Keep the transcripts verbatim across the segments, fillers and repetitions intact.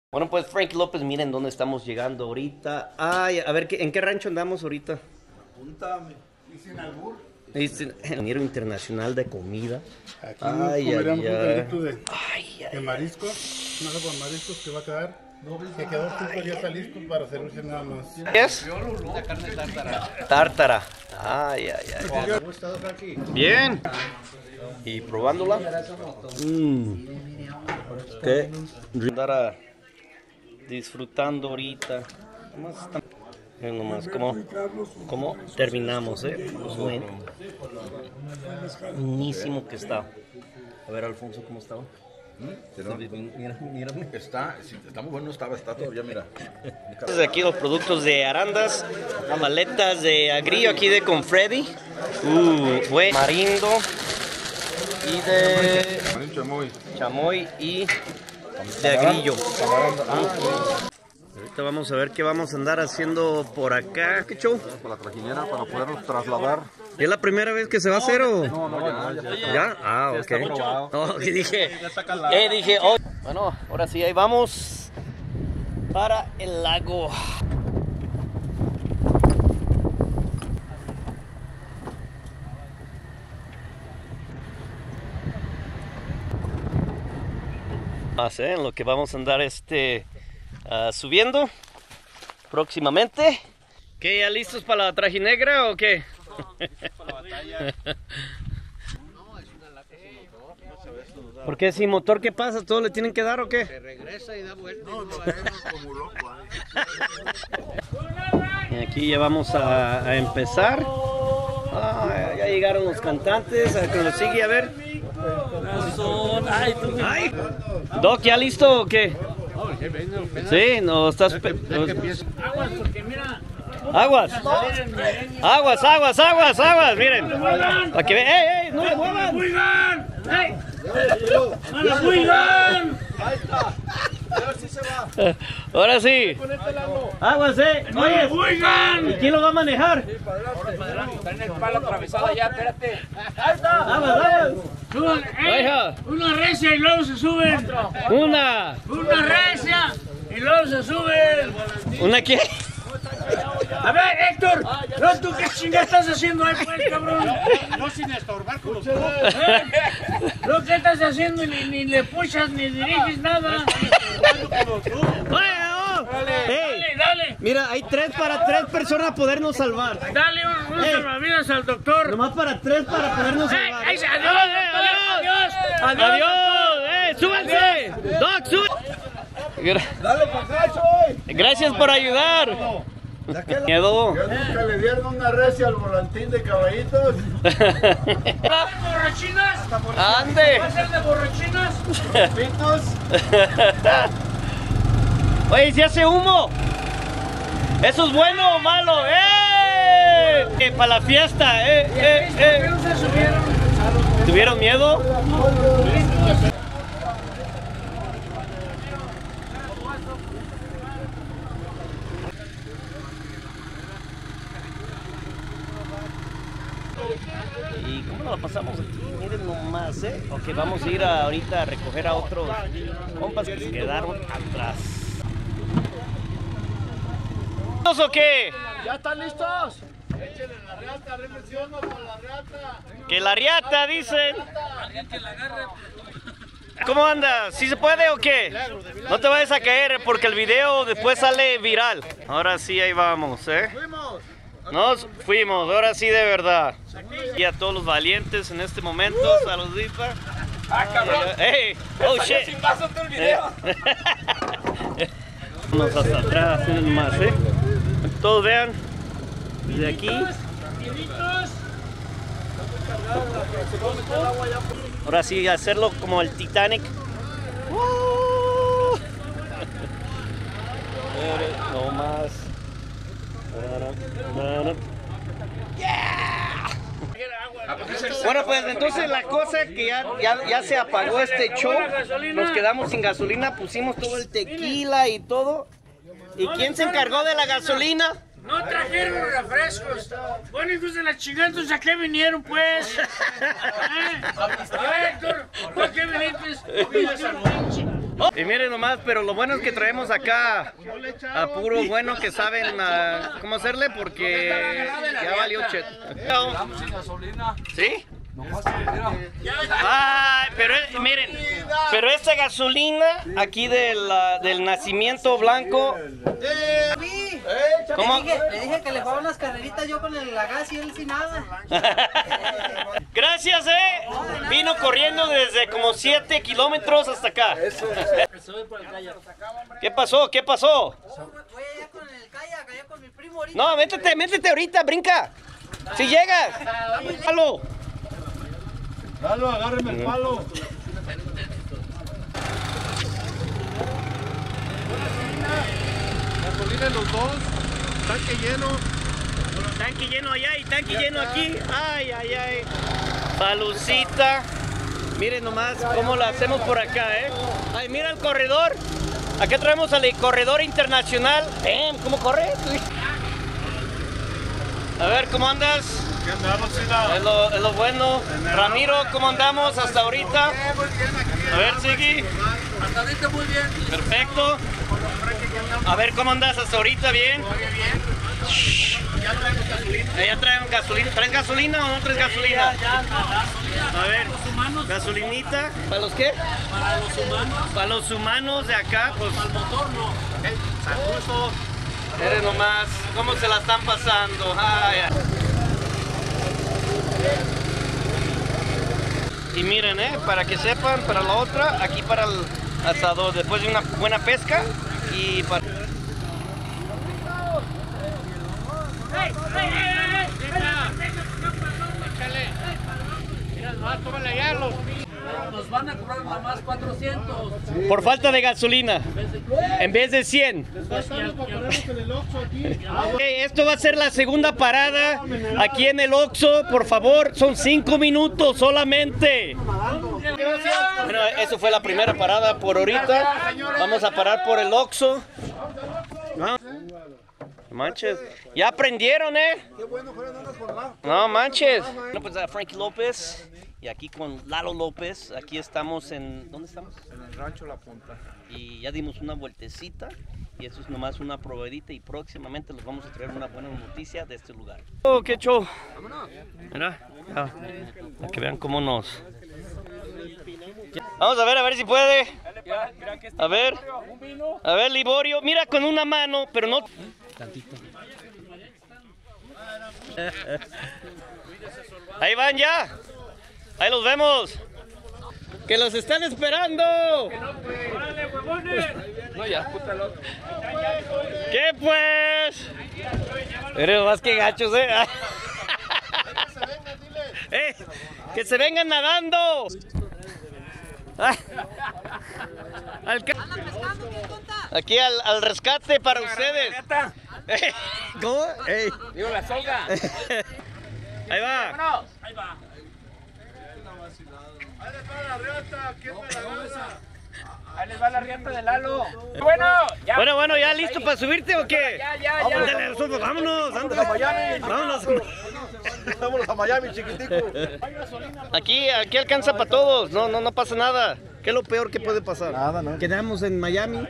Bueno, pues Frankie López, miren dónde estamos llegando ahorita. Ay, a ver, ¿en qué rancho andamos ahorita? Apúntame. ¿Y sin albur? El ingeniero internacional de comida. Aquí Ay, nos comeremos ay, un ay. caldito de, Ay, ay, de mariscos. Una sopa de mariscos que va a quedar. Que quedó cinco ya está listo para servirse nada más. ¿Qué es? Una carne tártara. Tártara. Ay, ay, ay. ¿Cómo estás, Frankie? Bien. Y probándola. Mmm. ¿Qué? Andar a- disfrutando ahorita. Nomás está- Miren nomás cómo, cómo terminamos, ¿eh? Pues bueno. Buenísimo que está. A ver, Alfonso, ¿cómo estaba? Mira, mira, mira. Está, sí, está muy bueno, estaba, está todavía, mira. Desde aquí los productos de Arandas, maletas de agrillo aquí de Confredi, uh, buen marindo y de Chamoy. chamoy y de agrillo. Ahorita vamos a ver qué vamos a andar haciendo por acá. ¿Qué show? Para la trajinera, para podernos trasladar. ¿Es la primera vez que se va a hacer o? No, no, ya, ya, ya. ¿Ya? Ah, ok. está probado. Oh, que dije, eh, dije, oh. Bueno, ahora sí, ahí vamos para el lago. Más, ¿eh? En lo que vamos a andar este ah, subiendo próximamente. ¿Qué, ya listos para la trajinegra o qué? ¿Por qué sin motor qué pasa? ¿Todo le tienen que dar o qué? Se regresa y da vuelta. No, no, como loco. Y aquí ya vamos a, a empezar. Ah, ya llegaron los cantantes, a que los sigue a ver. Ay. Doc, ¿ya listo o qué? Sí, no estás. Aguas, porque mira, Aguas, aguas, aguas, aguas, aguas, miren. Para que vean, ¡ey, ey! ¡No le muevan! ¡Huigan! ¡Hey! ¡No nos huigan! Ahora sí. Aguas, eh. Oye, ¡Huigan! ¿y quién lo va a manejar? Traen el palo atravesado ya, espérate. Aguas, aguas. Suban, ¡eh! Oiga. Una recia y luego se suben. Una. Una recia y luego se suben. ¿Una qué? A ver, Héctor, ¿no tú qué chingada estás haciendo ahí, pues, cabrón? No sin estorbar con los ¿Eh? ¿No qué estás haciendo? Ni, ni le puchas ni diriges nada. ¡Oye, oh! Ey, Dale, dale. mira, hay tres para tres personas podernos salvar. Dale un, un Ey. salvavidas al doctor. Nomás para tres para podernos ¡Ey! salvar. ¡Ay, adiós, doctor! ¡Adiós! ¡Adiós! ¡Eh, súbanse! ¡Doc, súbanse! Dale para acá, Choy. Gracias por ayudar. Miedo. Ya nunca le dieron una recia al volantín de caballitos. ¿Va a ser borrachinas? ¡Ande! ¿Va a ser de borrachinas? Pitos. Oye, ¿se hace humo? ¿Eso es bueno o malo? ¡Eh! Eh, para la fiesta, eh, eh, ¿Por qué eh. no se subieron? ¿Tuvieron miedo? ¿Y cómo nos la pasamos aquí? Miren nomás, ¿eh? Ok, vamos a ir a- ahorita a recoger a otros compas que se quedaron atrás. ¿Listos o qué? ¿Ya están listos? Échenle la reata, remenciono con la reata. Que la riata, dicen. ¿Cómo andas? ¿Sí se puede o qué? No te vayas a caer porque el video después sale viral. Ahora sí, ahí vamos, ¿eh? Nos fuimos, ahora sí de verdad. Y a todos los valientes en este momento, saludita. ¡Ah, cabrón! ¡Hey! ¡Oh, shit! ¡Sin paso todo el video! Vamos hasta atrás, miren más, ¿eh? Todos vean. Desde aquí. Tranquilitos. Ahora sí, hacerlo como el Titanic. ¡Uh! No más. Bueno, pues entonces la cosa es que ya, ya, ya se apagó este show. Nos quedamos sin gasolina, pusimos todo el tequila y todo. ¿Y quién se encargó de la gasolina? No trajeron refrescos. Bueno, hijos de la chingada, entonces ¿a qué vinieron, pues? ¿Eh? A ver, Héctor, ¿por qué viniste? Oh, y miren nomás, pero lo bueno es que traemos acá a puro bueno que saben uh, cómo hacerle porque ya valió chet. ¿Sí? Ay, pero miren, pero esta gasolina aquí del, uh, del Nacimiento Blanco. ¿Cómo? Le dije, le dije que le jugaba unas carreritas yo con el, la gas y él sin nada. Gracias, eh. Vino corriendo desde como siete kilómetros hasta acá. ¿Qué pasó? ¿Qué pasó? Voy allá con el kayak, allá con mi primo ahorita. No, métete, métete ahorita, brinca. Si llegas. Palo. Palo, agárreme el palo. Gasolina en los dos, tanque lleno. Tanque lleno allá y tanque lleno aquí. Ay, ay, ay. Salucita. Miren nomás cómo lo hacemos por acá, ¿eh? Ay, mira el corredor. Acá traemos al corredor internacional. Ven, ¿cómo corre? A ver, ¿cómo andas? ¿Qué andamos, Sila? Es lo, es lo bueno. Ramiro, ¿cómo andamos hasta ahorita? A ver, Sigui. Hasta ahorita muy bien. Perfecto. A ver, ¿cómo andas hasta ahorita? ¿Bien? Ya traemos gasolina. Ya traen gasolina. ¿Traes gasolina o no traes gasolina? Ya, ya, gasolina. A ver, gasolinita. ¿Para los qué? Para los humanos. Para los humanos de acá, pues. Para el motor no. Saludos. Miren nomás cómo se la están pasando. Ay, ay. Y miren, eh, para que sepan, para la otra, aquí para el asador, después de una buena pesca y para... ¡Ey! ¡Ey, ey, ey! ¡Échale! Mira, nomás, tómale allá los... Nos van a cobrar nada más cuatrocientos. Por falta de gasolina, en vez de cien. Okay, esto va a ser la segunda parada aquí en el Oxxo, por favor, son cinco minutos solamente. Bueno, eso fue la primera parada por ahorita. Vamos a parar por el Oxxo. No manches, ya aprendieron, eh. No manches. Bueno, pues a Frankie López. Y aquí con Lalo López, aquí estamos en... ¿Dónde estamos? En el rancho La Punta. Y ya dimos una vueltecita y eso es nomás una probadita y próximamente les vamos a traer una buena noticia de este lugar. Oh, qué show. Mira, ya, para que vean cómo nos... Vamos a ver, a ver si puede. A ver, a ver, Liborio, mira con una mano, pero no... Tantito. Ahí van ya. Ahí los vemos. Que los están esperando. ¡Órale, huevones! No, ya, pútalo. ¿Qué pues? Pero más que gachos, eh. eh que se vengan nadando. Al ca- Aquí al, al rescate para ustedes. ¿Cómo? Ey. Digo, la soga. Ahí va. Ahí va. Ahí les va la riata de Lalo. Bueno, ya. Bueno, bueno, ¿ya listo para subirte o qué? Ya, ya, ya. Ándale, nosotros, vámonos, ándale. Vámonos. Vámonos a Miami, chiquitico. Aquí, aquí alcanza para todos. No, no, no pasa nada. ¿Qué es lo peor que puede pasar? Nada, ¿no? Quedamos en Miami.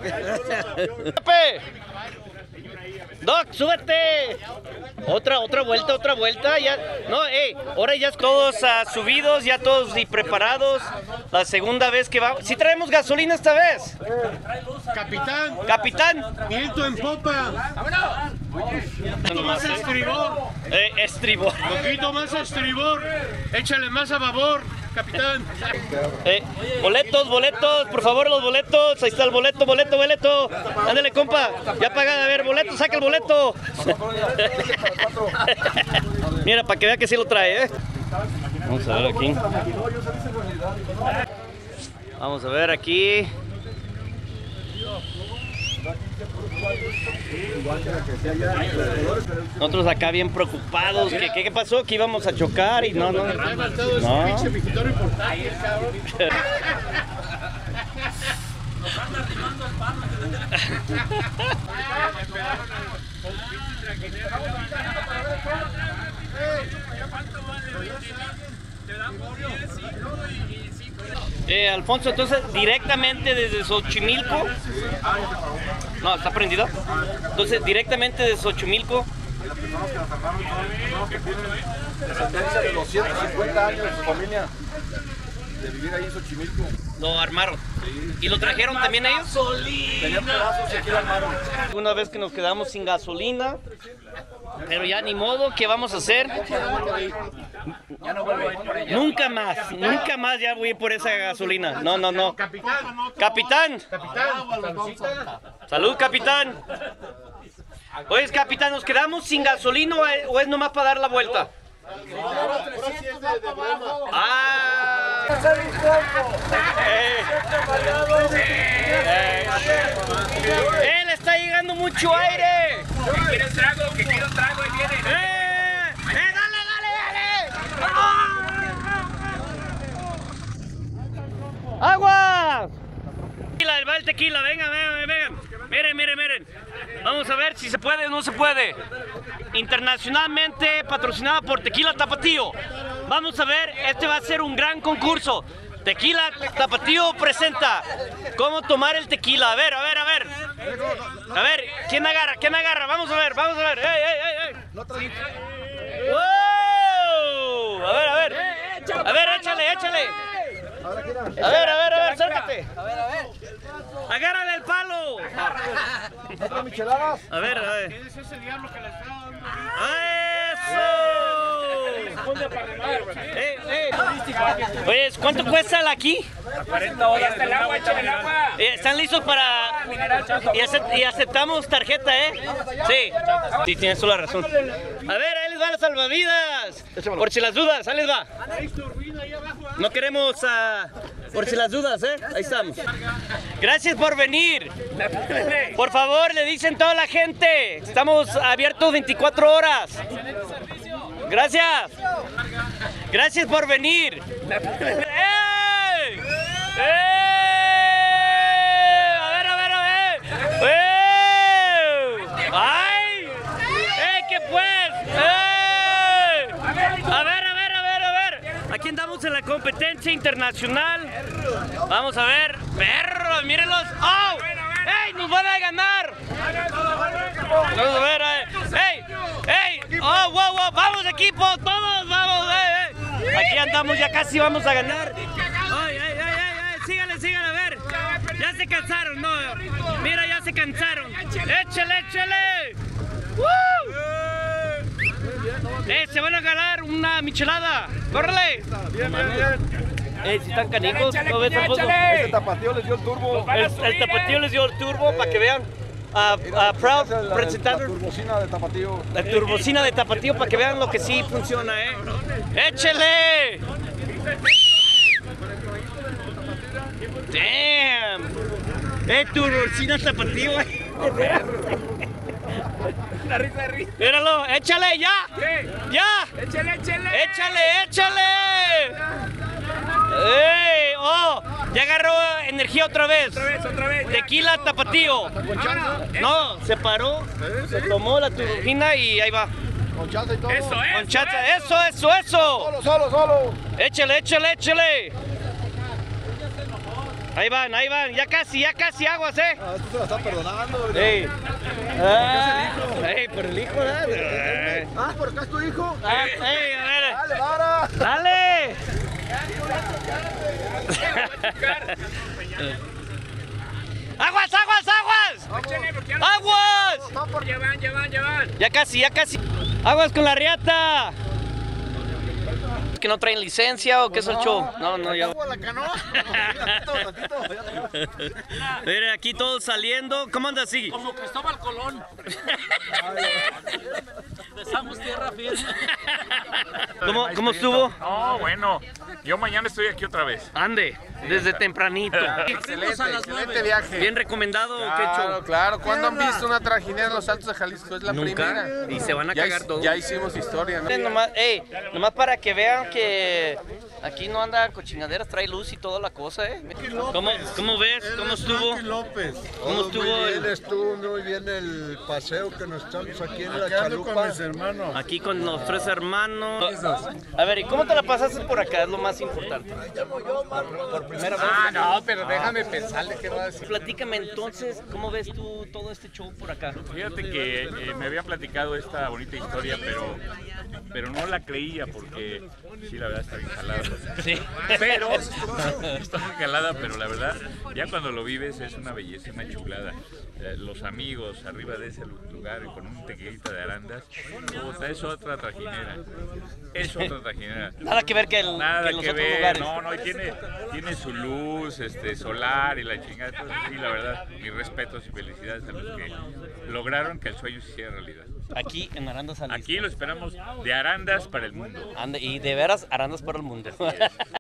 Pepe. Doc, súbete. Otra, otra vuelta, otra vuelta. Ya, no, hey, ahora ya todos uh, subidos, ya todos y preparados. La segunda vez que vamos. ¿Sí traemos gasolina esta vez? Capitán, Capitán. viento en popa. No Más estribor, Eh, estribor. poquito más estribor. Échale más a babor, capitán. Eh, boletos, boletos, por favor los boletos. Ahí está el boleto, boleto, boleto. Ándale, compa. Ya pagada, a ver, boleto, saca el boleto. Mira, para que vea que sí lo trae, ¿eh? Vamos a ver aquí. Vamos a ver aquí. Nosotros acá bien preocupados. ¿Qué, qué, qué pasó? Que íbamos a chocar y no, no. No. Eh, Alfonso, entonces directamente desde Xochimilco. No, está prendido. Entonces directamente desde Xochimilco. Descendencia de los ciento cincuenta años de su familia de vivir ahí en Xochimilco. Lo armaron. ¿Y lo trajeron también ellos? Tenían pedazos y aquí lo armaron. Una vez que nos quedamos sin gasolina, pero ya ni modo, ¿qué vamos a hacer? Ya no vuelvo a ir por ella. Nunca más, nunca más ya voy por esa gasolina. No, no, no. Capitán. Salud, capitán. Oye, capitán, ¿nos quedamos sin gasolina o es nomás para dar la vuelta? Ah. Eh. Eh. Él está llegando mucho aire. ¿Que quieres trago? ¿Que quiero trago? Ahí viene. ¡Eh! ¡Eh, dale, dale, dale! ¡Agua! Tequila, va el tequila, venga, venga, venga. Miren, miren, miren. Vamos a ver si se puede o no se puede. Internacionalmente patrocinada por Tequila Tapatío. Vamos a ver, este va a ser un gran concurso. Tequila Tapatío presenta cómo tomar el tequila. A ver, a ver, a ver. A ver, ¿quién agarra? ¿Quién agarra? Vamos a ver, vamos a ver. ¡Ey, ey, ey, ey! ¡Wow! A ver, a ver. A ver, échale, échale. A ver, a ver, a ver, acércate. A ver, a ver. Agárrale el palo. ¿Otras micheladas? A ver, a ver. ¿Quién es ese diablo que le está dando? ¡Eso! Eh, eh. Oye, ¿cuánto cuesta el aquí? cuarenta dólares. Hasta el agua, échame el agua. Eh, ¿Están listos para...? Y, acept- y aceptamos tarjeta, ¿eh? Sí. Sí, tienes toda la razón. A ver, ahí les van las salvavidas. Por si las dudas, ahí les va. No queremos... Uh, por si las dudas, ¿eh? Ahí estamos. Gracias por venir. Por favor, le dicen toda la gente. Estamos abiertos veinticuatro horas. Gracias. Gracias por venir. ¡Ey! ¡Ey! A ver, a ver, a ver. ¡Ey! ¡Ay! ¡Ey, qué pues! ¡Ey! A ver, a ver, a ver, a ver. Aquí andamos en la competencia internacional. Vamos a ver. ¡Perros! ¡Mírenlos! ¡Oh! ¡Ey! ¡Nos van a ganar! Vamos a ver, ¡ey! ¡Ey! ¡Oh, wow, wow! ¡Vamos, equipo! ¡Todos! ¡Vamos! ¡Ey, ey! Aquí andamos, ya casi vamos a ganar. ¡Ay, ay, ay, ay! ay. Síganle, síganle, a ver. Ya se cansaron, ¿no? Mira, ya se cansaron. ¡Échale, échale! ¡Woo! ¡Eh! Se van a ganar una michelada. ¡Córrele! Bien, bien, bien. Eh, si están canijos, ¿no ves el fondo? Este tapatío les dio el turbo. El, el tapatío les dio el turbo para que vean. A, a Proud La, la, presentando la turbocina de tapatío. la turbocina de tapatío para que vean lo que sí funciona, ¿eh? ¡Échele! ¡Damn! ¡Eh, turbocina tapatío! La risa de risa. ¡Míralo! ¡Échale, ya! ¿Qué? ¡Ya! Échale, échale. ¡Échale, échale! ¡Ey! ¡Oh! Ya agarró energía otra vez. Otra vez, otra vez. ya. Tequila tapatío. Ahora, No, se paró, se tomó la turbina y ahí va. Con chance y todo. Eso, eso. Con chata, eso, eso, eso. Solo, solo, solo. Échale, échale, échale. Ahí van, ahí van. Ya casi, ya casi aguas, eh. Ah, esto se la están perdonando. ¿No? Ey. Ah, ey, por el hijo, ¿eh? Ah, por acá es tu hijo. Ah, ey, a ver. Dale, vara. Dale. ¡Aguas, aguas, aguas! Échale, porque ya no- ¡Aguas! Ya van, ya van, ya van. Ya casi, ya casi. ¡Aguas con la riata! ¿Que no traen licencia o qué es el show? No, no, ya. ¿Cómo la canoa? Tantito, tantito. Mire, aquí todos saliendo. ¿Cómo anda así? Como Cristóbal Colón. Besamos tierra firme. ¿Cómo, ¿Cómo estuvo? No, bueno. Yo mañana estoy aquí otra vez. Ande, desde tempranito. Excelente, Excelente viaje. Bien recomendado, ¿qué Claro, show? claro. ¿Cuándo han visto una trajinera en los Altos de Jalisco? Es la Nunca. primera. Y se van a Ya, cagar hic- todos. ya hicimos historia, ¿no? Eh, Nomás, ey, nomás para que vean que aquí no anda cochingaderas, trae luz y toda la cosa, ¿eh? ¿Cómo, cómo ves? ¿Cómo estuvo? López. ¿Cómo Todo estuvo Muy bien, el- estuvo muy bien el paseo que nos echamos aquí en la Acá ando con chalupa. mis hermanos. Aquí con los tres hermanos. A ver, ¿y cómo te la pasaste por acá? Es lo más importante. Por primera vez. Ah, no, pero déjame pensarle qué va a decir. Platícame entonces, ¿cómo ves tú todo este show por acá? Fíjate que eh, me había platicado esta bonita historia, pero, pero no la creía porque sí, la verdad está bien jalada. Sí. Pero, está muy calada, pero la verdad, ya cuando lo vives es una belleza, una chulada. Eh, los amigos arriba de ese lugar con un tequilita de Arandas, puta, es otra trajinera. Es otra trajinera. Nada que ver que, el, Nada que en los que otros ver, lugares. no, no, y tiene, tiene su luz este, solar y la chingada. Entonces, sí, la verdad, mis respetos y felicidades a los que lograron que el sueño se hiciera realidad. Aquí en Arandas, Jalisco. Aquí lo esperamos de Arandas para el mundo. Ande, y de veras, Arandas para el mundo.